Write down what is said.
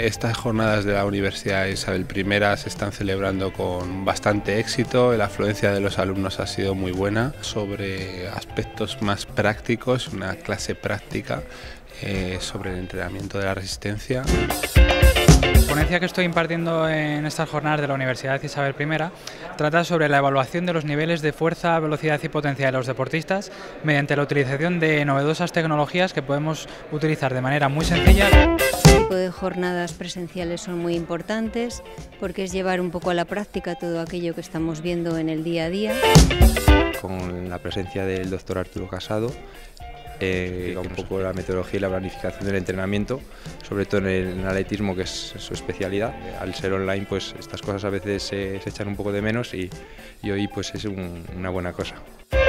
Estas jornadas de la Universidad Isabel I se están celebrando con bastante éxito, la afluencia de los alumnos ha sido muy buena. Sobre aspectos más prácticos, una clase práctica sobre el entrenamiento de la resistencia. La ponencia que estoy impartiendo en estas jornadas de la Universidad Isabel I trata sobre la evaluación de los niveles de fuerza, velocidad y potencia de los deportistas mediante la utilización de novedosas tecnologías que podemos utilizar de manera muy sencilla. Este tipo de jornadas presenciales son muy importantes porque es llevar un poco a la práctica todo aquello que estamos viendo en el día a día. Con la presencia del doctor Arturo Casado, un poco la metodología y la planificación del entrenamiento, sobre todo en el atletismo, que es su especialidad. Al ser online, pues estas cosas a veces se echan un poco de menos y hoy pues es una buena cosa.